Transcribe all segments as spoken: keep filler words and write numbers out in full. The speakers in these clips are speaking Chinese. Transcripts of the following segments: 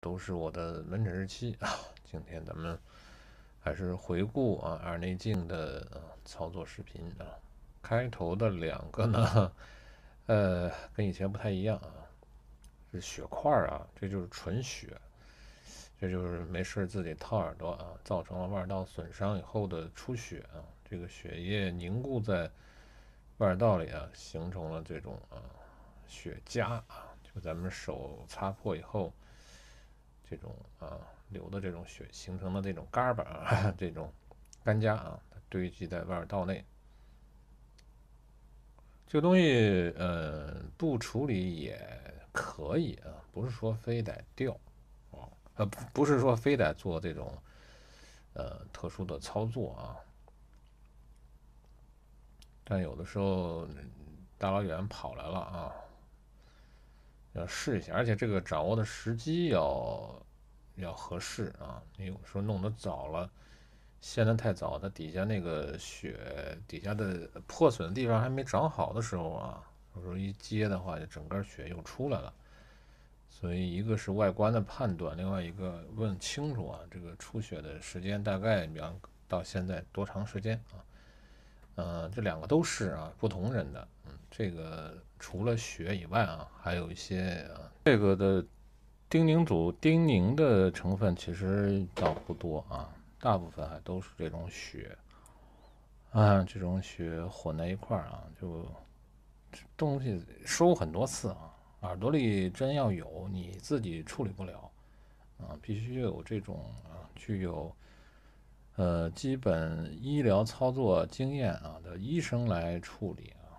都是我的门诊日期啊。今天咱们还是回顾啊耳内镜的、呃、操作视频啊。开头的两个呢，呃，跟以前不太一样啊，是血块啊，这就是纯血，这就是没事自己掏耳朵啊，造成了腕道损伤以后的出血啊，这个血液凝固在腕道里啊，形成了这种啊血痂啊，就咱们手擦破以后，这种啊流的这种血形成的这种嘎巴啊，这种干痂啊，堆积在腕道内。这个东西呃不处理也可以啊，不是说非得掉啊，呃不不是说非得做这种呃特殊的操作啊，但有的时候大老远跑来了啊，要试一下，而且这个掌握的时机要要合适啊。你有时候弄得早了，陷得太早，它底下那个血底下的破损的地方还没长好的时候啊，有时候一接的话，就整个血又出来了。所以一个是外观的判断，另外一个问清楚啊，这个出血的时间大概比方到现在多长时间啊？呃，这两个都是啊，不同人的。嗯，这个除了血以外啊，还有一些啊，这个的丁宁组丁宁的成分其实倒不多啊，大部分还都是这种血啊，这种血混在一块儿啊，就东西收很多次啊，耳朵里针要有，你自己处理不了啊，必须有这种啊具有呃基本医疗操作经验啊的医生来处理啊，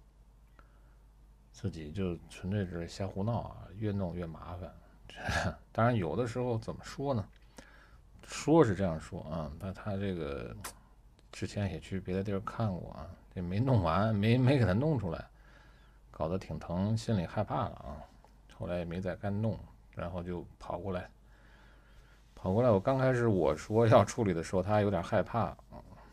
自己就纯粹是瞎胡闹啊，越弄越麻烦。当然有的时候怎么说呢？说是这样说啊，但他这个之前也去别的地儿看过啊，这没弄完，没没给他弄出来，搞得挺疼，心里害怕了啊。后来也没再敢弄，然后就跑过来，跑过来。我刚开始我说要处理的时候，他还有点害怕啊。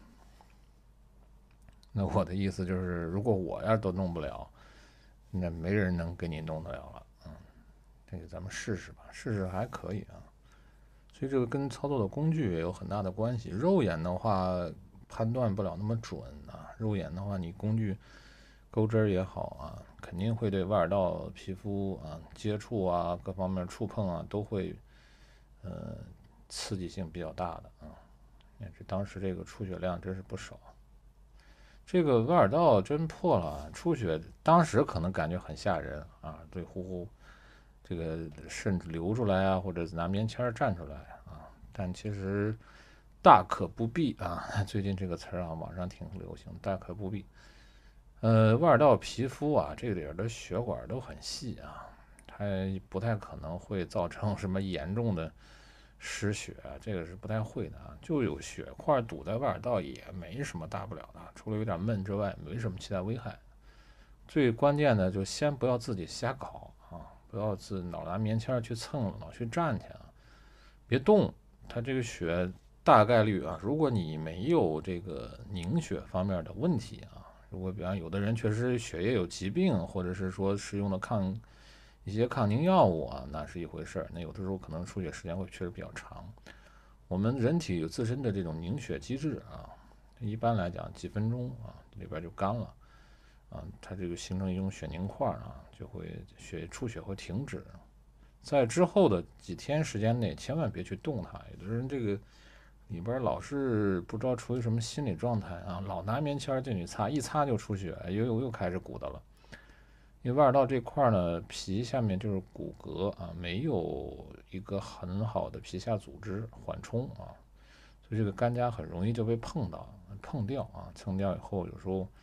那我的意思就是，如果我要都弄不了，那没人能给你弄得了了。嗯，这个咱们试试吧，试试还可以啊。所以这个跟操作的工具也有很大的关系。肉眼的话判断不了那么准啊，肉眼的话你工具钩针也好啊，肯定会对腕道皮肤啊接触啊各方面触碰啊都会呃刺激性比较大的啊。这当时这个出血量真是不少。这个腕耳道真破了，出血当时可能感觉很吓人啊，对呼呼，这个甚至流出来啊，或者拿棉签蘸出来啊，但其实大可不必啊。最近这个词儿啊，网上挺流行，大可不必。呃，腕道皮肤啊，这里的血管都很细啊，它不太可能会造成什么严重的失血，这个是不太会的啊。就有血块堵在腕道也没什么大不了的，除了有点闷之外，没什么其他危害。最关键的就先不要自己瞎搞啊，不要自老拿棉签去蹭，老去站去啊，别动。它这个血大概率啊，如果你没有这个凝血方面的问题啊，如果比方有的人确实血液有疾病，或者是说使用的抗一些抗凝药物啊，那是一回事儿。那有的时候可能出血时间会确实比较长。我们人体有自身的这种凝血机制啊，一般来讲几分钟啊里边就干了啊，它这个形成一种血凝块啊，就会血出血会停止。在之后的几天时间内，千万别去动它。有的人这个里边老是不知道处于什么心理状态啊，老拿棉签进去擦，一擦就出血，又又又开始鼓捣了。因为腕道这块呢，皮下面就是骨骼啊，没有一个很好的皮下组织缓冲啊，所以这个干痂很容易就被碰到、碰掉啊，蹭掉以后，有时候，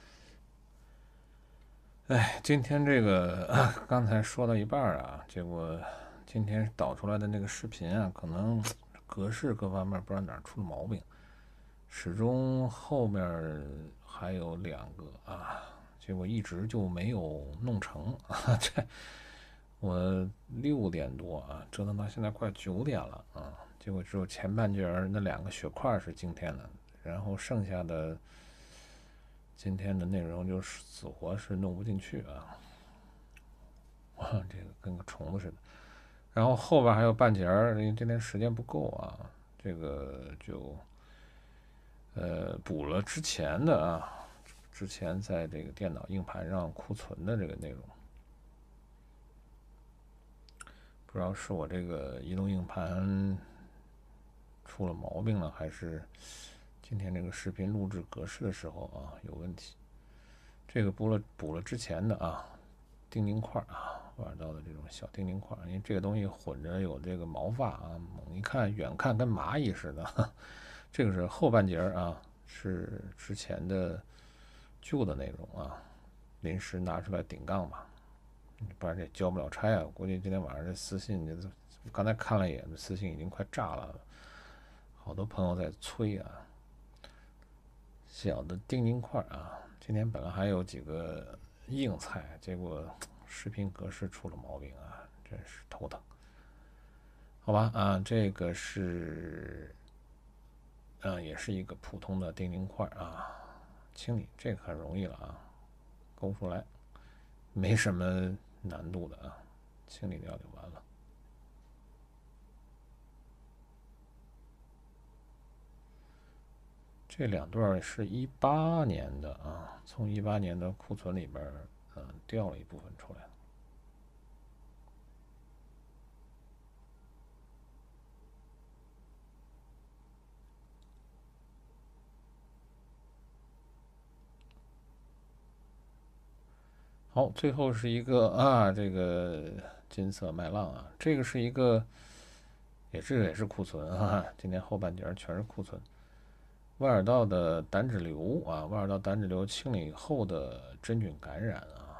哎，今天这个、啊、刚才说到一半啊，结果今天导出来的那个视频啊，可能格式各方面不知道哪出了毛病，始终后面还有两个啊，结果一直就没有弄成啊，这。我六点多啊，折腾到现在快九点了啊，结果只有前半截那两个血块是今天的，然后剩下的今天的内容就是死活是弄不进去啊，哇，这个跟个虫子似的。 然后后边还有半截儿，因为今天时间不够啊，这个就呃补了之前的啊，之前在这个电脑硬盘上库存的这个内容。不知道是我这个移动硬盘出了毛病了，还是今天这个视频录制格式的时候啊有问题。这个补了补了之前的啊钉钉块啊，挖耳刀的这种小钉钉块，因为这个东西混着有这个毛发啊，猛一看远看跟蚂蚁似的。这个是后半截啊，是之前的旧的内容啊，临时拿出来顶杠吧，不然这交不了差啊。估计今天晚上这私信，刚才看了一眼，私信已经快炸了，好多朋友在催啊。小的钉钉块啊，今天本来还有几个硬菜，结果视频格式出了毛病啊，真是头疼。好吧啊，这个是，嗯、呃，也是一个普通的钉钉块啊，清理这个很容易了啊，勾出来，没什么难度的啊，清理掉就完了。这两段是一八年的啊，从一八年的库存里边，嗯、呃，调了一部分出来。好，最后是一个啊，这个金色麦浪啊，这个是一个，也这个也是库存啊，今天后半截全是库存。外耳道的胆脂瘤啊，外耳道胆脂瘤清理后的真菌感染啊，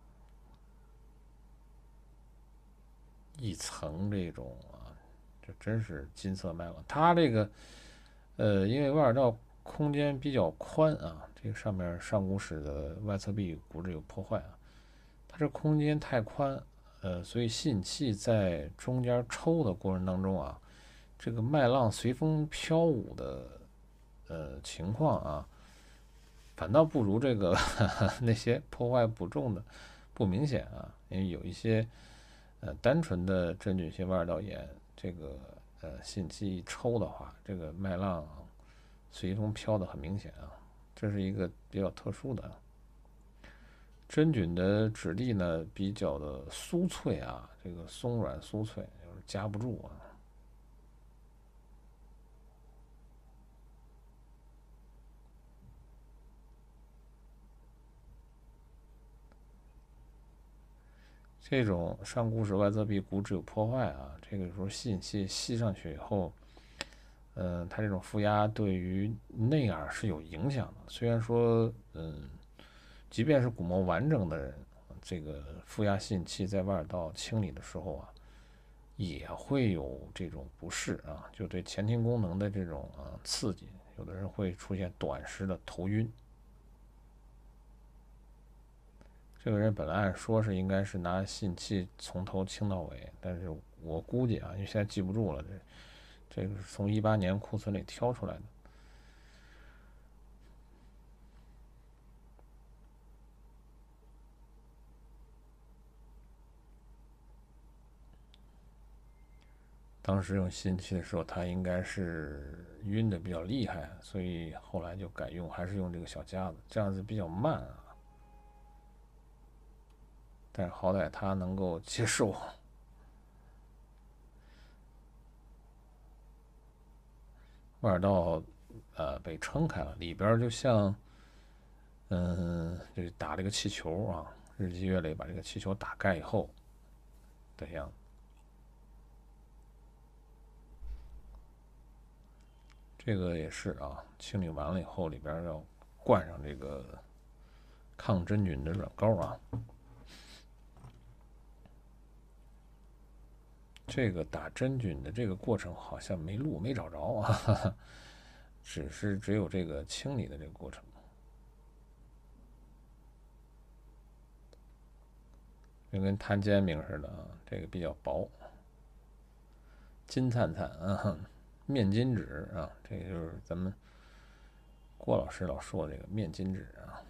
一层这种啊，这真是金色麦浪。它这个呃，因为外耳道空间比较宽啊，这个上面上骨室的外侧壁骨质有破坏啊，它这空间太宽，呃，所以吸引器在中间抽的过程当中啊，这个麦浪随风飘舞的呃情况啊，反倒不如这个那些破坏不重的不明显啊，因为有一些呃单纯的真菌性外耳道炎，这个呃吸引器一抽的话，这个麦浪随风飘的很明显啊，这是一个比较特殊的。真菌的质地呢比较的酥脆啊，这个松软酥脆，就是夹不住啊。这种上骨室外侧壁骨质有破坏啊，这个时候吸引器吸上去以后，嗯、呃，它这种负压对于内耳是有影响的。虽然说，嗯，即便是鼓膜完整的人，这个负压吸引器在外耳道清理的时候啊，也会有这种不适啊，就对前庭功能的这种啊刺激，有的人会出现短时的头晕。这个人本来按说是应该是拿吸引器从头清到尾，但是我估计啊，因为现在记不住了，这这个是从一八年库存里挑出来的。当时用吸引器的时候，他应该是晕的比较厉害，所以后来就改用还是用这个小夹子，这样子比较慢啊。但是好歹他能够接受。外耳道呃被撑开了，里边就像嗯，就打这个气球啊，日积月累把这个气球打开以后的样子。这个也是啊，清理完了以后，里边要灌上这个抗真菌的软膏啊。这个打真菌的这个过程好像没录，没找着啊，只是只有这个清理的这个过程。就跟摊煎饼似的啊，这个比较薄，金灿灿啊，面巾纸啊，这个就是咱们郭老师老说的这个面巾纸啊。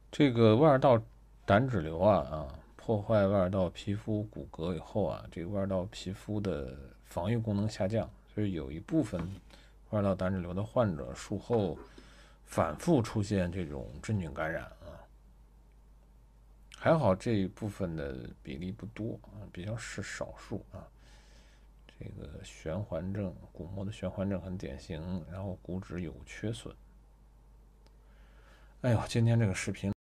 这个外耳道胆脂瘤啊啊，破坏外耳道皮肤骨骼以后啊，这个外耳道皮肤的防御功能下降，所以有一部分外耳道胆脂瘤的患者术后反复出现这种真菌感染啊。还好这一部分的比例不多啊，比较是少数啊。这个旋环症，骨膜的旋环症很典型，然后骨质有缺损。哎呦，今天这个视频。